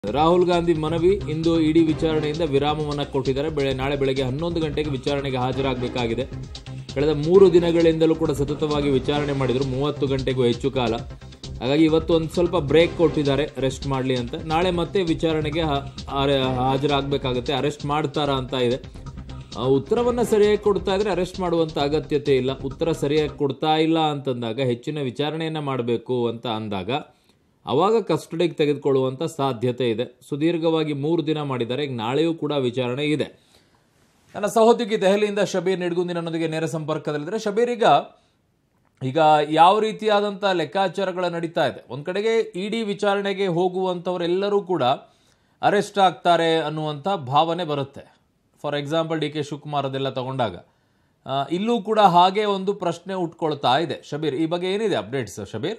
ರಾಹುಲ್ ಗಾಂಧಿ ಮನವಿ ಇಂದು ಇಡಿ ವಿಚಾರಣೆಯಿಂದ ವಿರಾಮವನ್ನು ಕೊಟ್ಟಿದ್ದಾರೆ. ನಾಳೆ ಬೆಳಗ್ಗೆ 11 ಗಂಟೆಗೆ ವಿಚಾರಣೆಗೆ ಹಾಜರಾಗಬೇಕಾಗಿದೆ. ಕಳೆದ 3 ದಿನಗಳಿಂದಲೂ ಕೂಡ ಸತತವಾಗಿ ವಿಚಾರಣೆ ಮಾಡಿದ್ರು, 30 ಗಂಟೆಗೂ ಹೆಚ್ಚು ಕಾಲ. ಹಾಗಾಗಿ ಇವತ್ತು ಒಂದು ಸ್ವಲ್ಪ ಬ್ರೇಕ್ ಕೊಟ್ಟಿದ್ದಾರೆ, ರೆಸ್ಟ್ ಮಾಡಲಿ ಅಂತ. ನಾಳೆ ಮತ್ತೆ ವಿಚಾರಣೆಗೆ ಹಾಜರಾಗಬೇಕಾಗುತ್ತೆ. ಅರೆಸ್ಟ್ ಮಾಡ್ತಾರಾ ಅಂತ ಇದೆ. ಉತ್ತರವನ್ನು ಸರಿಯಾಗಿ ಕೊಡ್ತಾ ಇದ್ರೆ ಅರೆಸ್ಟ್ ಮಾಡುವಂಥ ಅಗತ್ಯತೆ ಇಲ್ಲ. ಉತ್ತರ ಸರಿಯಾಗಿ ಕೊಡ್ತಾ ಇಲ್ಲ ಅಂತಂದಾಗ, ಹೆಚ್ಚಿನ ವಿಚಾರಣೆಯನ್ನು ಮಾಡಬೇಕು ಅಂತ ಅಂದಾಗ ಆವಾಗ ಕಸ್ಟಡಿಗೆ ತೆಗೆದುಕೊಳ್ಳುವಂಥ ಸಾಧ್ಯತೆ ಇದೆ. ಸುದೀರ್ಘವಾಗಿ 3 ದಿನ ಮಾಡಿದ್ದಾರೆ. ಈಗ ನಾಳೆಯೂ ಕೂಡ ವಿಚಾರಣೆ ಇದೆ. ನನ್ನ ಸಹೋದ್ಯೋಗಿ ದೆಹಲಿಯಿಂದ ಶಬೀರ್ ನಿಡ್ಗುಂದಿ ನನ್ನೊಂದಿಗೆ ನೇರ ಸಂಪರ್ಕದಲ್ಲಿದ್ದಾರೆ. ಶಬೀರ್, ಈಗ ಯಾವ ರೀತಿಯಾದಂಥ ಲೆಕ್ಕಾಚಾರಗಳು ನಡೀತಾ ಇದೆ? ಒಂದು ಕಡೆಗೆ ಇಡಿ ವಿಚಾರಣೆಗೆ ಹೋಗುವಂಥವರೆಲ್ಲರೂ ಕೂಡ ಅರೆಸ್ಟ್ ಆಗ್ತಾರೆ ಅನ್ನುವಂಥ ಭಾವನೆ ಬರುತ್ತೆ. For example D K Shivakumar ಅದೆಲ್ಲ ತಗೊಂಡಾಗ ಇಲ್ಲೂ ಕೂಡ ಹಾಗೆ ಒಂದು ಪ್ರಶ್ನೆ ಉಟ್ಕೊಳ್ತಾ ಇದೆ. ಶಬೀರ್, ಈ ಬಗ್ಗೆ ಏನಿದೆ ಅಪ್ಡೇಟ್ಸ್? ಶಬೀರ್,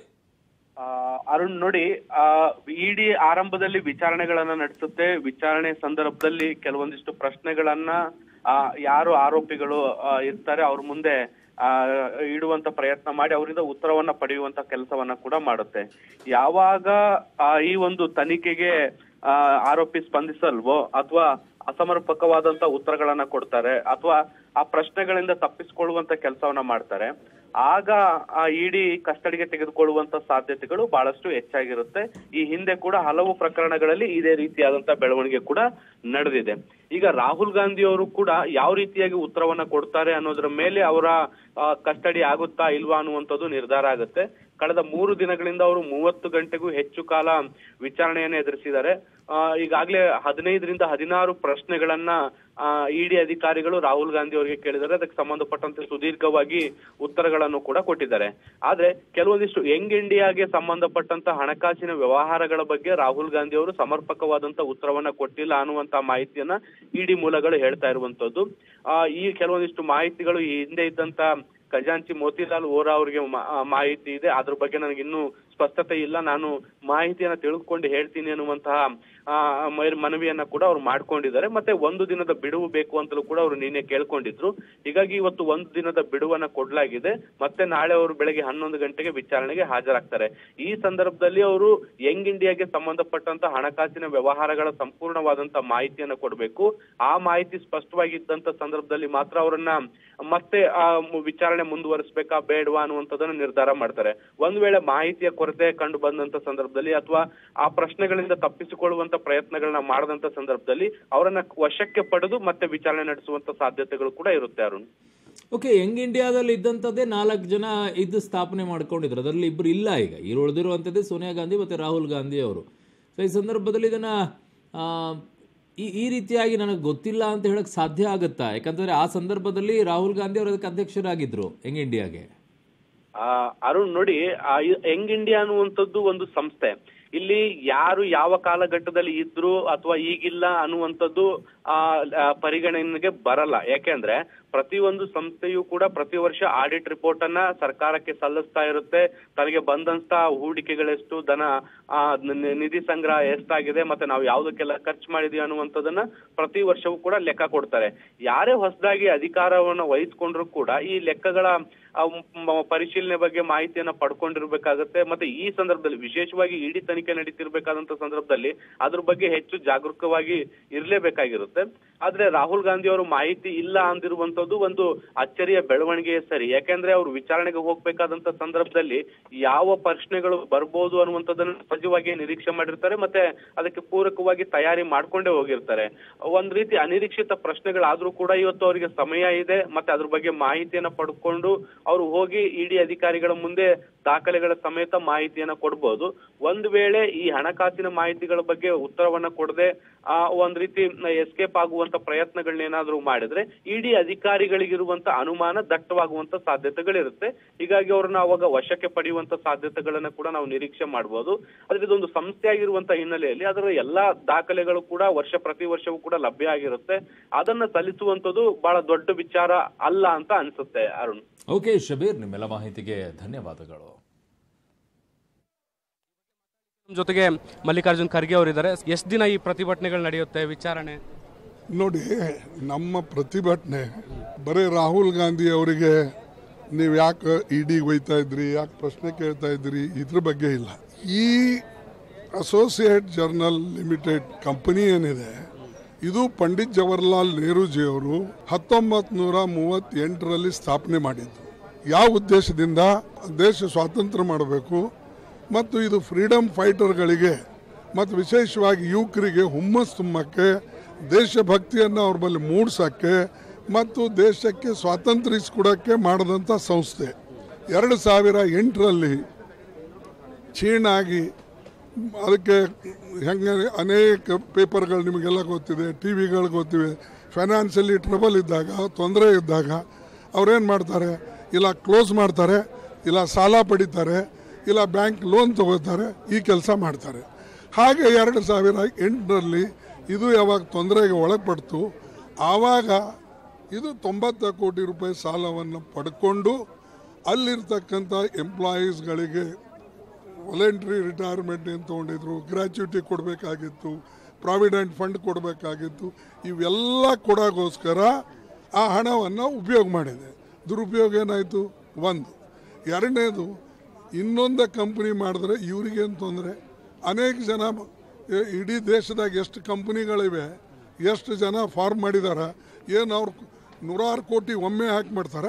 ಅರುಣ್ ನೋಡಿ, ಇಡಿ ಆರಂಭದಲ್ಲಿ ವಿಚಾರಣೆಗಳನ್ನ ನಡೆಸುತ್ತೆ. ವಿಚಾರಣೆ ಸಂದರ್ಭದಲ್ಲಿ ಕೆಲವೊಂದಿಷ್ಟು ಪ್ರಶ್ನೆಗಳನ್ನ ಯಾರು ಆರೋಪಿಗಳು ಇರ್ತಾರೆ ಅವ್ರ ಮುಂದೆ ಇಡುವಂತ ಪ್ರಯತ್ನ ಮಾಡಿ ಅವರಿಂದ ಉತ್ತರವನ್ನ ಪಡೆಯುವಂತ ಕೆಲಸವನ್ನ ಕೂಡ ಮಾಡುತ್ತೆ. ಯಾವಾಗ ಈ ಒಂದು ತನಿಖೆಗೆ ಆರೋಪಿ ಸ್ಪಂದಿಸಲ್ವೋ ಅಥವಾ ಅಸಮರ್ಪಕವಾದಂತ ಉತ್ತರಗಳನ್ನ ಕೊಡ್ತಾರೆ ಅಥವಾ ಆ ಪ್ರಶ್ನೆಗಳಿಂದ ತಪ್ಪಿಸಿಕೊಳ್ಳುವಂತ ಕೆಲಸವನ್ನ ಮಾಡ್ತಾರೆ, ಆಗ ಆ ಇಡಿ ಕಸ್ಟಡಿಗೆ ತೆಗೆದುಕೊಳ್ಳುವಂತ ಸಾಧ್ಯತೆಗಳು ಬಹಳಷ್ಟು ಹೆಚ್ಚಾಗಿರುತ್ತೆ. ಈ ಹಿಂದೆ ಕೂಡ ಹಲವು ಪ್ರಕರಣಗಳಲ್ಲಿ ಇದೇ ರೀತಿಯಾದಂತ ಬೆಳವಣಿಗೆ ಕೂಡ ನಡೆದಿದೆ. ಈಗ ರಾಹುಲ್ ಗಾಂಧಿ ಅವರು ಕೂಡ ಯಾವ ರೀತಿಯಾಗಿ ಉತ್ತರವನ್ನ ಕೊಡ್ತಾರೆ ಅನ್ನೋದ್ರ ಮೇಲೆ ಅವರ ಕಸ್ಟಡಿ ಆಗುತ್ತಾ ಇಲ್ವಾ ಅನ್ನುವಂಥದ್ದು ನಿರ್ಧಾರ ಆಗುತ್ತೆ. ಕಳೆದ 3 ದಿನಗಳಿಂದ ಅವರು 30 ಗಂಟೆಗೂ ಹೆಚ್ಚು ಕಾಲ ವಿಚಾರಣೆಯನ್ನು ಎದುರಿಸಿದ್ದಾರೆ. ಈಗಾಗಲೇ 15ರಿಂದ 16 ಪ್ರಶ್ನೆಗಳನ್ನ ಇಡಿ ಅಧಿಕಾರಿಗಳು ರಾಹುಲ್ ಗಾಂಧಿ ಅವರಿಗೆ ಕೇಳಿದ್ದಾರೆ. ಅದಕ್ಕೆ ಸಂಬಂಧಪಟ್ಟಂತೆ ಸುದೀರ್ಘವಾಗಿ ಉತ್ತರಗಳನ್ನು ಕೂಡ ಕೊಟ್ಟಿದ್ದಾರೆ. ಆದ್ರೆ ಕೆಲವೊಂದಿಷ್ಟು ಯಂಗ್ ಇಂಡಿಯಾಗೆ ಸಂಬಂಧಪಟ್ಟಂತ ಹಣಕಾಸಿನ ವ್ಯವಹಾರಗಳ ಬಗ್ಗೆ ರಾಹುಲ್ ಗಾಂಧಿ ಅವರು ಸಮರ್ಪಕವಾದಂತ ಉತ್ತರವನ್ನ ಕೊಟ್ಟಿಲ್ಲ ಅನ್ನುವಂತ ಮಾಹಿತಿಯನ್ನ ಇಡಿ ಮೂಲಗಳು ಹೇಳ್ತಾ ಇರುವಂತದ್ದು. ಈ ಕೆಲವೊಂದಿಷ್ಟು ಮಾಹಿತಿಗಳು ಈ ಹಿಂದೆ ಇದ್ದಂತ ಖಜಾಂಚಿ ಮೋತಿಲಾಲ್ ವೋರಾ ಅವರಿಗೆ ಮಾಹಿತಿ ಇದೆ. ಅದ್ರ ಬಗ್ಗೆ ನನಗೆ ಇನ್ನೂ ಸ್ಪಷ್ಟತೆ ಇಲ್ಲ, ನಾನು ಮಾಹಿತಿಯನ್ನ ತಿಳಿದುಕೊಂಡು ಹೇಳ್ತೀನಿ ಅನ್ನುವಂತಹ ಮನವಿಯನ್ನ ಕೂಡ ಅವ್ರು ಮಾಡ್ಕೊಂಡಿದ್ದಾರೆ. ಮತ್ತೆ 1 ದಿನದ ಬಿಡುವು ಬೇಕು ಅಂತಲೂ ಕೂಡ ಅವರು ನಿನ್ನೆ ಕೇಳ್ಕೊಂಡಿದ್ರು. ಹೀಗಾಗಿ ಇವತ್ತು 1 ದಿನದ ಬಿಡುವನ್ನ ಕೊಡ್ಲಾಗಿದೆ. ಮತ್ತೆ ನಾಳೆ ಅವರು ಬೆಳಗ್ಗೆ 11 ಗಂಟೆಗೆ ವಿಚಾರಣೆಗೆ ಹಾಜರಾಗ್ತಾರೆ. ಈ ಸಂದರ್ಭದಲ್ಲಿ ಅವರು ಯಂಗ್ ಇಂಡಿಯಾಗೆ ಸಂಬಂಧಪಟ್ಟಂತ ಹಣಕಾಸಿನ ವ್ಯವಹಾರಗಳ ಸಂಪೂರ್ಣವಾದಂತ ಮಾಹಿತಿಯನ್ನ ಕೊಡಬೇಕು. ಆ ಮಾಹಿತಿ ಸ್ಪಷ್ಟವಾಗಿದ್ದಂತ ಸಂದರ್ಭದಲ್ಲಿ ಮಾತ್ರ ಅವರನ್ನ ಮತ್ತೆ ವಿಚಾರಣೆ ಮುಂದುವರಿಸಬೇಕಾ ಬೇಡವಾ ಅನ್ನುವಂಥದ್ದನ್ನು ನಿರ್ಧಾರ ಮಾಡ್ತಾರೆ. ಒಂದ್ ವೇಳೆ ಮಾಹಿತಿಯ ಕೊರತೆ ಕಂಡು ಬಂದಂತ ಸಂದರ್ಭದಲ್ಲಿ ಅಥವಾ ಆ ಪ್ರಶ್ನೆಗಳಿಂದ ತಪ್ಪಿಸಿಕೊಳ್ಳುವಂತ ಪ್ರಯತ್ನಗಳನ್ನ ಮಾಡದಂತ ಸಂದರ್ಭದಲ್ಲಿ ಅವರನ್ನ ವಶಕ್ಕೆ ಪಡೆದು ಮತ್ತೆ ವಿಚಾರಣೆ ನಡೆಸುವಂತ ಸಾಧ್ಯತೆಗಳು ಕೂಡ ಇರುತ್ತೆ. ಅರುಣ್, ಓಕೆ, ಯಂಗ್ ಇಂಡಿಯಾದಲ್ಲಿ ಇದ್ದಂಥದ್ದೇ 4 ಜನ ಇದ್ದು ಸ್ಥಾಪನೆ ಮಾಡ್ಕೊಂಡಿದ್ರು. ಅದರಲ್ಲಿ 2 ಇಲ್ಲ. ಈಗ ಉಳಿದಿರುವಂಥದ್ದೇ ಸೋನಿಯಾ ಗಾಂಧಿ ಮತ್ತೆ ರಾಹುಲ್ ಗಾಂಧಿ ಅವರು. ಸೊ ಈ ಸಂದರ್ಭದಲ್ಲಿ ಇದನ್ನ ಈ ರೀತಿಯಾಗಿ ನನಗೆ ಗೊತ್ತಿಲ್ಲ ಅಂತ ಹೇಳಕ್ ಸಾಧ್ಯ ಆಗುತ್ತಾ? ಯಾಕಂತಂದ್ರೆ ಆ ಸಂದರ್ಭದಲ್ಲಿ ರಾಹುಲ್ ಗಾಂಧಿ ಅವರು ಅದಕ್ಕೆ ಅಧ್ಯಕ್ಷರಾಗಿದ್ರು ಯಂಗ್ ಇಂಡಿಯಾಗೆ. ಅರುಣ್ ನೋಡಿ, ಯಂಗ್ ಇಂಡಿಯಾ ಅನ್ನುವಂಥದ್ದು ಒಂದು ಸಂಸ್ಥೆ. ಇಲ್ಲಿ ಯಾರು ಯಾವ ಕಾಲಘಟ್ಟದಲ್ಲಿ ಇದ್ರು ಅಥವಾ ಈಗಿಲ್ಲ ಅನ್ನುವಂಥದ್ದು ಪರಿಗಣನೆಗೆ ಬರಲ್ಲ. ಯಾಕೆಂದ್ರೆ ಪ್ರತಿಯೊಂದು ಸಂಸ್ಥೆಯು ಕೂಡ ಪ್ರತಿ ವರ್ಷ ಆಡಿಟ್ ರಿಪೋರ್ಟ್ ಅನ್ನ ಸರ್ಕಾರಕ್ಕೆ ಸಲ್ಲಿಸ್ತಾ ಇರುತ್ತೆ. ತನಗೆ ಬಂದಂತ ಹೂಡಿಕೆಗಳೆಷ್ಟು, ನಿಧಿ ಸಂಗ್ರಹ ಎಷ್ಟಾಗಿದೆ, ಮತ್ತೆ ನಾವು ಯಾವುದಕ್ಕೆಲ್ಲ ಖರ್ಚು ಮಾಡಿದೀವಿ ಅನ್ನುವಂಥದ್ದನ್ನ ಪ್ರತಿ ವರ್ಷವೂ ಕೂಡ ಲೆಕ್ಕ ಕೊಡ್ತಾರೆ. ಯಾರೇ ಹೊಸದಾಗಿ ಅಧಿಕಾರವನ್ನು ವಹಿಸ್ಕೊಂಡ್ರು ಕೂಡ ಈ ಲೆಕ್ಕಗಳ ಪರಿಶೀಲನೆ ಬಗ್ಗೆ ಮಾಹಿತಿಯನ್ನ ಪಡ್ಕೊಂಡಿರ್ಬೇಕಾಗತ್ತೆ. ಮತ್ತೆ ಈ ಸಂದರ್ಭದಲ್ಲಿ ವಿಶೇಷವಾಗಿ ಇಡಿ ತನಿಖೆ ನಡೀತಿರ್ಬೇಕಾದಂತ ಸಂದರ್ಭದಲ್ಲಿ ಅದ್ರ ಬಗ್ಗೆ ಹೆಚ್ಚು ಜಾಗರೂಕವಾಗಿ ಇರ್ಲೇಬೇಕಾಗಿರುತ್ತೆ. ಆದ್ರೆ ರಾಹುಲ್ ಗಾಂಧಿ ಅವರು ಮಾಹಿತಿ ಇಲ್ಲ ಅಂದಿರುವಂತದ್ದು ಒಂದು ಅಚ್ಚರಿಯ ಬೆಳವಣಿಗೆ ಸರಿ. ಯಾಕೆಂದ್ರೆ ಅವರು ವಿಚಾರಣೆಗೆ ಹೋಗ್ಬೇಕಾದಂತ ಸಂದರ್ಭದಲ್ಲಿ ಯಾವ ಪ್ರಶ್ನೆಗಳು ಬರ್ಬೋದು ಅನ್ನುವಂಥದ್ದನ್ನು ಸಹಜವಾಗಿ ನಿರೀಕ್ಷೆ ಮಾಡಿರ್ತಾರೆ. ಮತ್ತೆ ಅದಕ್ಕೆ ಪೂರಕವಾಗಿ ತಯಾರಿ ಮಾಡ್ಕೊಂಡೇ ಹೋಗಿರ್ತಾರೆ. ಒಂದ್ ರೀತಿ ಅನಿರೀಕ್ಷಿತ ಪ್ರಶ್ನೆಗಳಾದ್ರೂ ಕೂಡ ಇವತ್ತು ಅವರಿಗೆ ಸಮಯ ಇದೆ. ಮತ್ತೆ ಅದ್ರ ಬಗ್ಗೆ ಮಾಹಿತಿಯನ್ನ ಪಡ್ಕೊಂಡು ಅವರು ಹೋಗಿ ಇಡಿ ಅಧಿಕಾರಿಗಳ ಮುಂದೆ ದಾಖಲೆಗಳ ಸಮೇತ ಮಾಹಿತಿಯನ್ನ ಕೊಡ್ಬೋದು. ಒಂದ್ ವೇಳೆ ಈ ಹಣಕಾಸಿನ ಮಾಹಿತಿಗಳ ಬಗ್ಗೆ ಉತ್ತರವನ್ನ ಕೊಡದೆ ಒಂದ್ ರೀತಿ ಎಸ್ಕೇಪ್ ಆಗುವಂತ ಪ್ರಯತ್ನಗಳನ್ನೇನಾದ್ರೂ ಮಾಡಿದ್ರೆ ಇಡಿ ಅಧಿಕಾರಿಗಳಿಗಿರುವಂತ ಅನುಮಾನ ದಟ್ಟವಾಗುವಂತ ಸಾಧ್ಯತೆಗಳಿರುತ್ತೆ. ಹೀಗಾಗಿ ಅವ್ರನ್ನ ಅವಾಗ ವಶಕ್ಕೆ ಪಡೆಯುವಂತ ಸಾಧ್ಯತೆಗಳನ್ನ ಕೂಡ ನಾವು ನಿರೀಕ್ಷೆ ಮಾಡಬಹುದು. ಆದ್ರೆ ಇದೊಂದು ಸಂಸ್ಥೆ ಆಗಿರುವಂತ ಹಿನ್ನೆಲೆಯಲ್ಲಿ ಅದರ ಎಲ್ಲಾ ದಾಖಲೆಗಳು ಕೂಡ ಪ್ರತಿ ವರ್ಷವೂ ಕೂಡ ಲಭ್ಯ ಆಗಿರುತ್ತೆ. ಅದನ್ನ ಸಲ್ಲಿಸುವಂತದ್ದು ಬಹಳ ದೊಡ್ಡ ವಿಚಾರ ಅಲ್ಲ ಅಂತ ಅನ್ಸುತ್ತೆ. ಅರುಣ್, ಓಕೆ ಶಬೀರ್, ನಿಮ್ಮೆಲ್ಲ ಮಾಹಿತಿಗೆ ಧನ್ಯವಾದಗಳು. ಜೊತೆಗೆ ಮಲ್ಲಿಕಾರ್ಜುನ್ ಖರ್ಗೆ ಅವರಿದ್ದಾರೆ. ಎಷ್ಟು ದಿನ ಈ ಪ್ರತಿಭಟನೆಗಳು ನಡೆಯುತ್ತೆ ವಿಚಾರಣೆ? ನೋಡಿ, ನಮ್ಮ ಪ್ರತಿಭಟನೆ ಬರೀ ರಾಹುಲ್ ಗಾಂಧಿ ಅವರಿಗೆ ನೀವು ಯಾಕೆ ಇಡಿಗೆ ಒಯ್ತಾ ಇದ್ರಿ, ಯಾಕೆ ಪ್ರಶ್ನೆ ಕೇಳ್ತಾ ಇದ್ರಿ, ಇದ್ರ ಬಗ್ಗೆ ಇಲ್ಲ. ಈ ಅಸೋಸಿಯೇಟ್ ಜರ್ನಲ್ ಲಿಮಿಟೆಡ್ ಕಂಪನಿ ಏನಿದೆ ಇದು ಪಂಡಿತ್ ಜವಾಹರ್ಲಾಲ್ ನೆಹರೂಜಿಯವರು 1938ರಲ್ಲಿ ಸ್ಥಾಪನೆ ಮಾಡಿದ್ದು. ಯಾವ ಉದ್ದೇಶದಿಂದ? ದೇಶ ಸ್ವಾತಂತ್ರ್ಯ ಮಾಡಬೇಕು ಮತ್ತು ಇದು ಫ್ರೀಡಮ್ ಫೈಟರ್ಗಳಿಗೆ ಮತ್ತು ವಿಶೇಷವಾಗಿ ಯುವಕರಿಗೆ ಹುಮ್ಮಸ್ ತುಂಬಕ್ಕೆ, ದೇಶಭಕ್ತಿಯನ್ನು ಅವ್ರ ಬಳಿ ಮೂಡಿಸೋಕ್ಕೆ ಮತ್ತು ದೇಶಕ್ಕೆ ಸ್ವಾತಂತ್ರ್ಯ ಇಸ್ಕೊಡೋಕ್ಕೆ ಮಾಡಿದಂಥ ಸಂಸ್ಥೆ. 2008ರಲ್ಲಿ ಚೀನಾಗಿ ಅದಕ್ಕೆ ಹೆಂಗೆ ಅನೇಕ ಪೇಪರ್ಗಳು ನಿಮಗೆಲ್ಲ ಗೊತ್ತಿದೆ, ಟಿ ವಿಗಳು ಗೊತ್ತಿವೆ. ಫೈನಾನ್ಷಿಯಲಿ ಟ್ರಬಲ್ ಇದ್ದಾಗ, ತೊಂದರೆ ಇದ್ದಾಗ ಅವ್ರೇನು ಮಾಡ್ತಾರೆ? ಇಲ್ಲ ಕ್ಲೋಸ್ ಮಾಡ್ತಾರೆ, ಇಲ್ಲ ಸಾಲ ಪಡಿತಾರೆ, ಇಲ್ಲ ಬ್ಯಾಂಕ್ ಲೋನ್ ತಗೋತಾರೆ, ಈ ಕೆಲಸ ಮಾಡ್ತಾರೆ. ಹಾಗೆ 2008ರಲ್ಲಿ ಇದು ಯಾವಾಗ ತೊಂದರೆಗೆ ಒಳಪಡ್ತು ಆವಾಗ ಇದು 90 ಕೋಟಿ ರೂಪಾಯಿ ಸಾಲವನ್ನು ಪಡ್ಕೊಂಡು ಅಲ್ಲಿರ್ತಕ್ಕಂಥ ಎಂಪ್ಲಾಯೀಸ್ಗಳಿಗೆ ವಾಲಂಟ್ರಿ ರಿಟೈರ್ಮೆಂಟ್ ಏನು ತೊಗೊಂಡಿದ್ರು, ಗ್ರ್ಯಾಚ್ಯುಟಿ ಕೊಡಬೇಕಾಗಿತ್ತು, ಪ್ರಾವಿಡೆಂಟ್ ಫಂಡ್ ಕೊಡಬೇಕಾಗಿತ್ತು. ಇವೆಲ್ಲ ಕೊಡೋಗೋಸ್ಕರ ಆ ಹಣವನ್ನು ಉಪಯೋಗ ಮಾಡಿದೆ. ದುರುಪಯೋಗ ಏನಾಯಿತು? ಒಂದು. ಎರಡನೇದು, ಇನ್ನೊಂದು ಕಂಪ್ನಿ ಮಾಡಿದ್ರೆ ಇವ್ರಿಗೇನು ತೊಂದರೆ? ಅನೇಕ ಜನ ಇಡೀ ದೇಶದಾಗ ಎಷ್ಟು ಕಂಪ್ನಿಗಳಿವೆ, ಎಷ್ಟು ಜನ ಫಾರ್ಮ್ ಮಾಡಿದಾರ, ಏನು ಅವ್ರು 100 ಕೋಟಿ ಒಮ್ಮೆ ಹಾಕಿ ಮಾಡ್ತಾರ?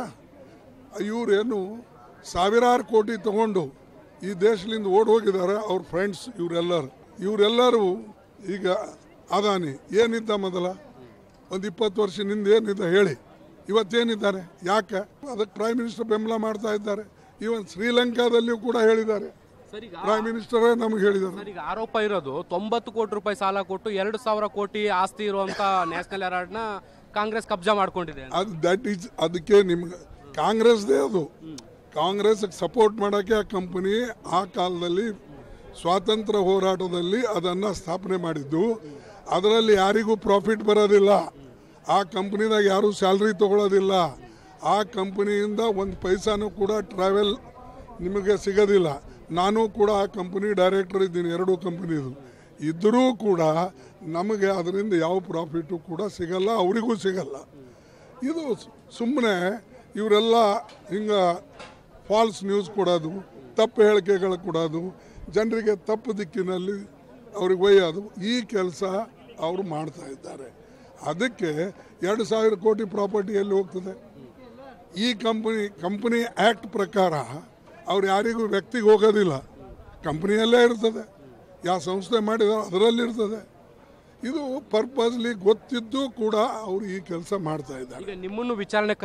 ಇವರೇನು ಸಾವಿರಾರು ಕೋಟಿ ತಗೊಂಡು ಈ ದೇಶದಿಂದ ಓಡಿ ಹೋಗಿದ್ದಾರೆ ಅವ್ರ ಫ್ರೆಂಡ್ಸ್. ಇವರೆಲ್ಲರೂ ಈಗ ಅದಾನಿ ಏನಿದ್ದ ಮೊದಲ ಒಂದು 20 ವರ್ಷದಿಂದ ಏನಿದ್ದ ಹೇಳಿ, ಇವತ್ತೇನಿದ್ದಾರೆ? ಯಾಕೆ? ಅದಕ್ಕೆ ಪ್ರೈಮ್ ಮಿನಿಸ್ಟರ್ ಬೆಂಬಲ ಮಾಡ್ತಾ ಇದ್ದಾರೆ. ಇವನ್ ಶ್ರೀಲಂಕಾದಲ್ಲಿಯೂ ಕೂಡ ಹೇಳಿದ್ದಾರೆ, ಪ್ರೈಮ್ ಮಿನಿಸ್ಟರೇ ನಮ್ಗೆ ಹೇಳಿದ್ದಾರೆ. ಈಗ ಆರೋಪ ಇರೋದು 90 ಕೋಟಿ ರೂಪಾಯಿ ಸಾಲ ಕೊಟ್ಟು 2,000 ಕೋಟಿ ಆಸ್ತಿ ಇರುವಂತ ನ್ಯಾಷನಲ್ ಹೆರಾಲ್ಡ್ನ ಕಾಂಗ್ರೆಸ್ ಕಬ್ಜಾ ಮಾಡ್ಕೊಂಡಿದೆ. ಅದಕ್ಕೆ ನಿಮ್ಗೆ ಕಾಂಗ್ರೆಸ್ದೇ ಅದು. ಕಾಂಗ್ರೆಸ್ ಸಪೋರ್ಟ್ ಮಾಡೋಕ್ಕೆ ಆ ಕಂಪನಿ ಆ ಕಾಲದಲ್ಲಿ ಸ್ವಾತಂತ್ರ್ಯ ಹೋರಾಟದಲ್ಲಿ ಅದನ್ನು ಸ್ಥಾಪನೆ ಮಾಡಿದ್ದು. ಅದರಲ್ಲಿ ಯಾರಿಗೂ ಪ್ರಾಫಿಟ್ ಬರೋದಿಲ್ಲ, ಆ ಕಂಪ್ನಿದಾಗ ಯಾರೂ ಸ್ಯಾಲ್ರಿ ತಗೊಳ್ಳೋದಿಲ್ಲ, ಆ ಕಂಪನಿಯಿಂದ ಒಂದು ಪೈಸಾನೂ ಕೂಡ ಟ್ರಾವೆಲ್ ನಿಮಗೆ ಸಿಗೋದಿಲ್ಲ. ನಾನು ಕೂಡ ಆ ಕಂಪನಿ ಡೈರೆಕ್ಟರ್ ಇದ್ದೀನಿ, 2 ಕಂಪನಿದು. ಇದ್ದರೂ ಕೂಡ ನಮಗೆ ಅದರಿಂದ ಯಾವ ಪ್ರಾಫಿಟು ಕೂಡ ಸಿಗಲ್ಲ, ಅವರಿಗೂ ಸಿಗಲ್ಲ. ಇದು ಸುಮ್ಮನೆ ಇವರೆಲ್ಲ ಹಿಂಗೆ ಫಾಲ್ಸ್ ನ್ಯೂಸ್ ಕೊಡೋದು, ತಪ್ಪು ಹೇಳಿಕೆಗಳು ಕೊಡೋದು, ಜನರಿಗೆ ತಪ್ಪು ದಿಕ್ಕಿನಲ್ಲಿ ಅವ್ರಿಗೆ ಒಯ್ಯೋದು, ಈ ಕೆಲಸ ಅವರು ಮಾಡ್ತಾ ಇದ್ದಾರೆ. ಅದಕ್ಕೆ 2,000 ಕೋಟಿ ಪ್ರಾಪರ್ಟಿ ಎಲ್ಲಿ ಹೋಗ್ತದೆ? ಈ ಕಂಪನಿ ಆ್ಯಕ್ಟ್ ಪ್ರಕಾರ ಅವ್ರು ಯಾರಿಗೂ ವ್ಯಕ್ತಿಗೆ ಹೋಗೋದಿಲ್ಲ, ಕಂಪ್ನಿಯಲ್ಲೇ ಇರ್ತದೆ. ಯಾವ ಸಂಸ್ಥೆ ಮಾಡಿದಾರೋ ಅದರಲ್ಲಿರ್ತದೆ. ಇದು ಪರ್ಪಸ್ಲಿ ಗೊತ್ತಿದ್ದು ಕೂಡ ಅವರು ಈ ಕೆಲಸ ಮಾಡ್ತಾ ಇದ್ದಾರೆ. ಈಗ ನಿಮ್ಮನ್ನು ವಿಚಾರಣೆ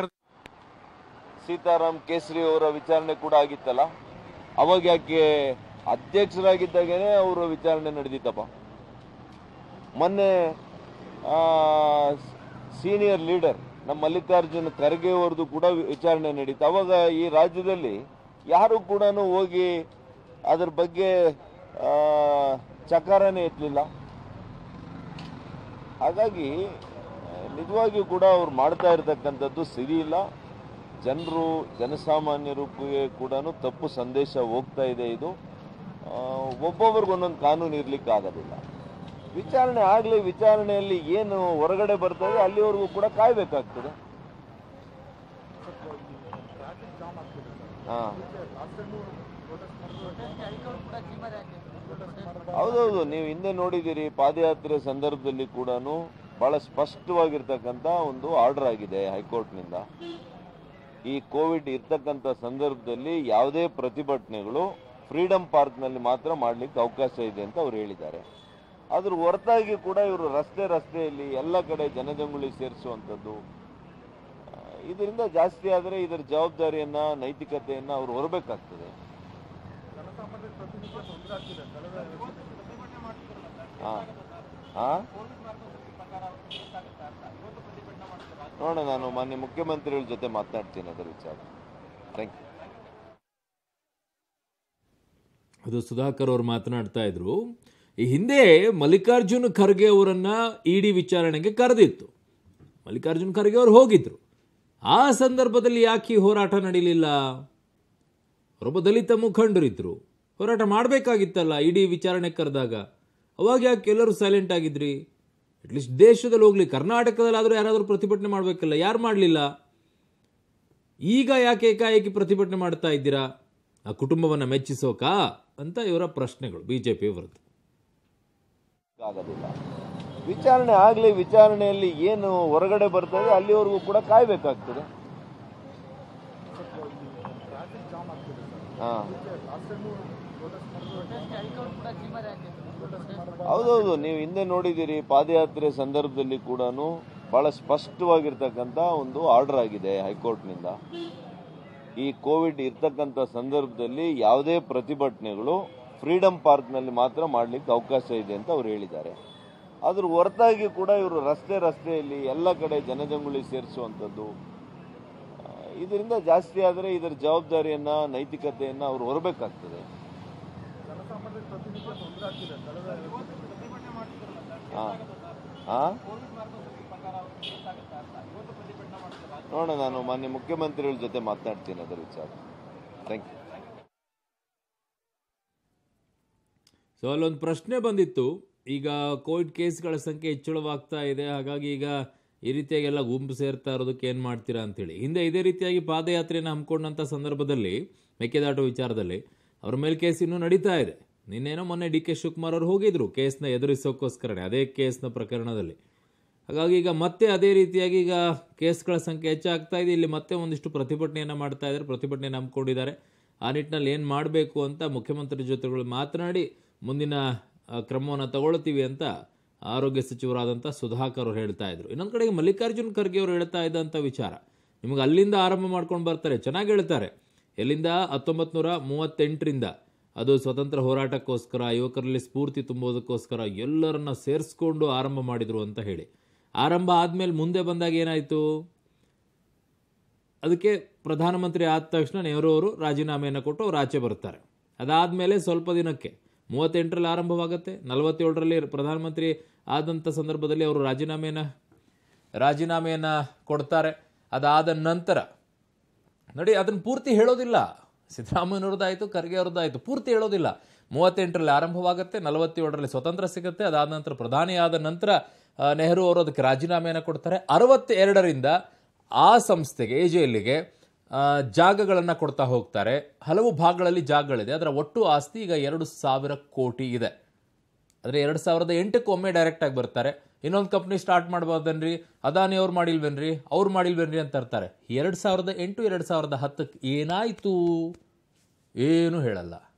ಸೀತಾರಾಮ್ ಕೇಸರಿ ಅವರ ವಿಚಾರಣೆ ಕೂಡ ಆಗಿತ್ತಲ್ಲ, ಅವಾಗ ಯಾಕೆ ಅಧ್ಯಕ್ಷರಾಗಿದ್ದಾಗೇನೆ ಅವರ ವಿಚಾರಣೆ ನಡೆದಿತ್ತಪ್ಪ? ಮೊನ್ನೆ ಸೀನಿಯರ್ ಲೀಡರ್ ನಮ್ಮ ಮಲ್ಲಿಕಾರ್ಜುನ ಖರ್ಗೆ ಅವರದು ಕೂಡ ವಿಚಾರಣೆ ನಡೀತು. ಅವಾಗ ಈ ರಾಜ್ಯದಲ್ಲಿ ಯಾರು ಕೂಡ ಹೋಗಿ ಅದ್ರ ಬಗ್ಗೆ ಚಕಾರನೇ ಎತ್ತಲಿಲ್ಲ. ಹಾಗಾಗಿ ನಿಜವಾಗಿಯೂ ಕೂಡ ಅವ್ರು ಮಾಡ್ತಾ ಇರ್ತಕ್ಕಂಥದ್ದು ಸರಿ ಇಲ್ಲ. ಜನಸಾಮಾನ್ಯರು ಕೂಡ ತಪ್ಪು ಸಂದೇಶ ಹೋಗ್ತಾ ಇದೆ. ಇದು ಒಬ್ಬೊಬ್ರಿಗೆ ಒಂದೊಂದು ಕಾನೂನು ಇರ್ಲಿಕ್ಕೆ ಆಗೋದಿಲ್ಲ. ವಿಚಾರಣೆ ಆಗಲಿ, ವಿಚಾರಣೆಯಲ್ಲಿ ಏನು ಹೊರಗಡೆ ಬರ್ತದೆ ಅಲ್ಲಿವರೆಗೂ ಕೂಡ ಕಾಯ್ಬೇಕಾಗ್ತದೆ. ಹೌದೌದು, ನೀವು ಹಿಂದೆ ನೋಡಿದ್ದೀರಿ, ಪಾದಯಾತ್ರೆ ಸಂದರ್ಭದಲ್ಲಿ ಕೂಡ ಬಹಳ ಸ್ಪಷ್ಟವಾಗಿರ್ತಕ್ಕಂಥ ಒಂದು ಆರ್ಡರ್ ಆಗಿದೆ ಹೈಕೋರ್ಟ್ನಿಂದ. ಈ ಕೋವಿಡ್ ಇರ್ತಕ್ಕಂಥ ಸಂದರ್ಭದಲ್ಲಿ ಯಾವುದೇ ಪ್ರತಿಭಟನೆಗಳು ಫ್ರೀಡಮ್ ಪಾರ್ಕ್ನಲ್ಲಿ ಮಾತ್ರ ಮಾಡಲಿಕ್ಕೆ ಅವಕಾಶ ಇದೆ ಅಂತ ಅವ್ರು ಹೇಳಿದ್ದಾರೆ. ಅದ್ರ ಹೊರತಾಗಿ ಕೂಡ ಇವರು ರಸ್ತೆಯಲ್ಲಿ ಎಲ್ಲ ಕಡೆ ಜನಜಂಗುಳಿ ಸೇರಿಸುವಂಥದ್ದು, ಇದರಿಂದ ಜಾಸ್ತಿ ಆದರೆ ಇದರ ಜವಾಬ್ದಾರಿಯನ್ನ, ನೈತಿಕತೆಯನ್ನ ಅವ್ರು ಹೊರಬೇಕಾಗ್ತದೆ. ನೋಡೋಣ, ನಾನು ಮಾನ್ಯ ಮುಖ್ಯಮಂತ್ರಿಗಳ ಜೊತೆ ಮಾತನಾಡ್ತೀನಿ ಅದರ ವಿಚಾರ. Thank you. ಅದು ಸುಧಾಕರ್ ಅವರು ಮಾತನಾಡ್ತಾ ಇದ್ರು. ಈ ಹಿಂದೆ ಮಲ್ಲಿಕಾರ್ಜುನ್ ಖರ್ಗೆ ಅವರನ್ನ ಇಡಿ ವಿಚಾರಣೆಗೆ ಕರೆದಿತ್ತು. ಮಲ್ಲಿಕಾರ್ಜುನ್ ಖರ್ಗೆ ಅವರು ಹೋಗಿದ್ರು. ಆ ಸಂದರ್ಭದಲ್ಲಿ ಯಾಕೆ ಹೋರಾಟ ನಡೀಲಿಲ್ಲ? ಅವರೊಬ್ಬ ದಲಿತ ಮುಖಂಡರಿದ್ರು, ಹೋರಾಟ ಮಾಡಬೇಕಾಗಿತ್ತಲ್ಲ ಇಡಿ ವಿಚಾರಣೆ ಕರೆದಾಗ. ಅವಾಗ ಯಾಕೆ ಎಲ್ಲರೂ ಸೈಲೆಂಟ್ ಆಗಿದ್ರಿ? ಅಟ್ಲೀಸ್ಟ್ ದೇಶದಲ್ಲಿ ಹೋಗ್ಲಿ, ಕರ್ನಾಟಕದಲ್ಲಾದರೂ ಯಾರಾದರೂ ಪ್ರತಿಭಟನೆ ಮಾಡಬೇಕಲ್ಲ, ಯಾರು ಮಾಡಲಿಲ್ಲ? ಈಗ ಯಾಕೆ ಏಕಾಏಕಿ ಪ್ರತಿಭಟನೆ ಮಾಡ್ತಾ ಇದ್ದೀರಾ? ಆ ಕುಟುಂಬವನ್ನು ಮೆಚ್ಚಿಸೋಕಾ ಅಂತ ಇವರ ಪ್ರಶ್ನೆಗಳು ಬಿಜೆಪಿಯವರದ್ದು. ಆಗೋದಿಲ್ಲ. ವಿಚಾರಣೆ ಆಗಲಿ, ವಿಚಾರಣೆಯಲ್ಲಿ ಏನು ಹೊರಗಡೆ ಬರ್ತದೆ ಅಲ್ಲಿವರೆಗೂ ಕೂಡ ಕಾಯಬೇಕಾಗ್ತದೆ. ಹೌದೌದು, ನೀವು ಹಿಂದೆ ನೋಡಿದ್ದೀರಿ, ಪಾದಯಾತ್ರೆ ಸಂದರ್ಭದಲ್ಲಿ ಕೂಡ ಬಹಳ ಸ್ಪಷ್ಟವಾಗಿರ್ತಕ್ಕಂಥ ಒಂದು ಆರ್ಡರ್ ಆಗಿದೆ ಹೈಕೋರ್ಟ್ನಿಂದ. ಈ ಕೋವಿಡ್ ಇರ್ತಕ್ಕಂಥ ಸಂದರ್ಭದಲ್ಲಿ ಯಾವುದೇ ಪ್ರತಿಭಟನೆಗಳು ಫ್ರೀಡಂ ಪಾರ್ಕ್ನಲ್ಲಿ ಮಾತ್ರ ಮಾಡಲಿಕ್ಕೆ ಅವಕಾಶ ಇದೆ ಅಂತ ಅವ್ರು ಹೇಳಿದ್ದಾರೆ. ಅದ್ರ ಹೊರತಾಗಿ ಕೂಡ ಇವರು ರಸ್ತೆಯಲ್ಲಿ ಎಲ್ಲ ಕಡೆ ಜನಜಂಗುಳಿ ಸೇರಿಸುವಂಥದ್ದು, ಇದರಿಂದ ಜಾಸ್ತಿ ಆದರೆ ಇದರ ಜವಾಬ್ದಾರಿಯನ್ನ, ನೈತಿಕತೆಯನ್ನ ಅವರು ಹೊರಬೇಕಾಗ್ತದೆ. ನೋಡೋಣ, ನಾನು ಮಾನ್ಯ ಮುಖ್ಯಮಂತ್ರಿಗಳ ಜೊತೆ ಮಾತನಾಡ್ತೀನಿ ಅದರ ವಿಚಾರ. Thank you. ಸೊ ಅಲ್ಲೊಂದು ಪ್ರಶ್ನೆ ಬಂದಿತ್ತು, ಈಗ ಕೋವಿಡ್ ಕೇಸ್ಗಳ ಸಂಖ್ಯೆ ಹೆಚ್ಚಳವಾಗ್ತಾ ಇದೆ, ಹಾಗಾಗಿ ಈಗ ಈ ರೀತಿಯಾಗೆಲ್ಲ ಗುಂಪು ಸೇರ್ತಾ ಇರೋದಕ್ಕೆ ಏನು ಮಾಡ್ತೀರಾ ಅಂತೇಳಿ. ಹಿಂದೆ ಇದೇ ರೀತಿಯಾಗಿ ಪಾದಯಾತ್ರೆಯನ್ನು ಹಮ್ಮಿಕೊಂಡಂಥ ಸಂದರ್ಭದಲ್ಲಿ ಮೇಕೆದಾಟು ವಿಚಾರದಲ್ಲಿ ಅವ್ರ ಮೇಲೆ ಕೇಸ್ ಇನ್ನೂ ನಡೀತಾ ಇದೆ. ನಿನ್ನೇನೋ ಮೊನ್ನೆ DK ಶಿವಕುಮಾರ್ ಅವರು ಹೋಗಿದ್ರು ಕೇಸ್ನ ಎದುರಿಸೋಕ್ಕೋಸ್ಕರನೇ, ಅದೇ ಕೇಸ್ನ ಪ್ರಕರಣದಲ್ಲಿ. ಹಾಗಾಗಿ ಈಗ ಮತ್ತೆ ಅದೇ ರೀತಿಯಾಗಿ ಈಗ ಕೇಸ್ಗಳ ಸಂಖ್ಯೆ ಹೆಚ್ಚಾಗ್ತಾ ಇದೆ. ಇಲ್ಲಿ ಮತ್ತೆ ಒಂದಿಷ್ಟು ಪ್ರತಿಭಟನೆಯನ್ನು ಮಾಡ್ತಾ ಇದ್ದಾರೆ, ಪ್ರತಿಭಟನೆಯನ್ನು ಹಮ್ಮಿಕೊಂಡಿದ್ದಾರೆ. ಆ ನಿಟ್ಟಿನಲ್ಲಿ ಏನು ಮಾಡಬೇಕು ಅಂತ ಮುಖ್ಯಮಂತ್ರಿ ಜೊತೆಗಳು ಮಾತನಾಡಿ ಮುಂದಿನ ಕ್ರಮವನ್ನು ತಗೊಳ್ತೀವಿ ಅಂತ ಆರೋಗ್ಯ ಸಚಿವರಾದಂಥ ಸುಧಾಕರ್ ಅವರು ಹೇಳ್ತಾ ಇದ್ರು. ಇನ್ನೊಂದು ಕಡೆಗೆ ಮಲ್ಲಿಕಾರ್ಜುನ್ ಖರ್ಗೆ ಅವರು ಹೇಳ್ತಾ ಇದ್ದಂಥ ವಿಚಾರ, ನಿಮಗೆ ಅಲ್ಲಿಂದ ಆರಂಭ ಮಾಡ್ಕೊಂಡು ಬರ್ತಾರೆ, ಚೆನ್ನಾಗಿ ಹೇಳ್ತಾರೆ. ಎಲ್ಲಿಂದ 1938ರಿಂದ ಅದು ಸ್ವತಂತ್ರ ಹೋರಾಟಕ್ಕೋಸ್ಕರ, ಯುವಕರಲ್ಲಿ ಸ್ಫೂರ್ತಿ ತುಂಬೋದಕ್ಕೋಸ್ಕರ ಎಲ್ಲರನ್ನ ಸೇರಿಸ್ಕೊಂಡು ಆರಂಭ ಮಾಡಿದ್ರು ಅಂತ ಹೇಳಿ. ಆರಂಭ ಆದಮೇಲೆ ಮುಂದೆ ಬಂದಾಗ ಏನಾಯಿತು, ಅದಕ್ಕೆ ಪ್ರಧಾನಮಂತ್ರಿ ಆದ ತಕ್ಷಣ ನೆಹರು ಅವರು ರಾಜೀನಾಮೆಯನ್ನು ಕೊಟ್ಟು ಅವ್ರು ಆಚೆ ಬರ್ತಾರೆ. ಅದಾದಮೇಲೆ ಸ್ವಲ್ಪ ದಿನಕ್ಕೆ 38ರಲ್ಲಿ ಆರಂಭವಾಗುತ್ತೆ, 47ರಲ್ಲಿ ಪ್ರಧಾನಮಂತ್ರಿ ಆದಂಥ ಸಂದರ್ಭದಲ್ಲಿ ಅವರು ರಾಜೀನಾಮೆಯನ್ನು ಕೊಡ್ತಾರೆ. ಅದಾದ ನಂತರ ನೋಡಿ, ಅದನ್ನು ಪೂರ್ತಿ ಹೇಳೋದಿಲ್ಲ. ಸಿದ್ದರಾಮಯ್ಯನವ್ರದ್ದಾಯಿತು, ಖರ್ಗೆ ಅವ್ರದ್ದಾಯಿತು, ಪೂರ್ತಿ ಹೇಳೋದಿಲ್ಲ. 38ರಲ್ಲಿ ಆರಂಭವಾಗುತ್ತೆ, 47ರಲ್ಲಿ ಸ್ವತಂತ್ರ ಸಿಗುತ್ತೆ. ಅದಾದ ನಂತರ ಪ್ರಧಾನಿ ಆದ ನಂತರ ನೆಹರು ಅವರು ಅದಕ್ಕೆ ರಾಜೀನಾಮೆಯನ್ನು ಕೊಡ್ತಾರೆ. 62ರಿಂದ ಆ ಸಂಸ್ಥೆಗೆ, AJLಗೆ ಜಾಗಗಳನ್ನು ಕೊಡ್ತಾ ಹೋಗ್ತಾರೆ. ಹಲವು ಭಾಗಗಳಲ್ಲಿ ಜಾಗಗಳಿದೆ. ಅದರ ಒಟ್ಟು ಆಸ್ತಿ ಈಗ 2,000 ಕೋಟಿ ಇದೆ. ಆದರೆ 2008ಕ್ಕೆ ಒಮ್ಮೆ ಡೈರೆಕ್ಟಾಗಿ ಬರ್ತಾರೆ. ಇನ್ನೊಂದು ಕಂಪ್ನಿ ಸ್ಟಾರ್ಟ್ ಮಾಡ್ಬೋದನ್ರಿ, ಅದಾನಿ ಅವ್ರು ಮಾಡಿಲ್ವೇನ್ರಿ ಅಂತ ಇರ್ತಾರೆ. 2008 2010ಕ್ಕೆ ಏನಾಯಿತು ಏನು ಹೇಳಲ್ಲ.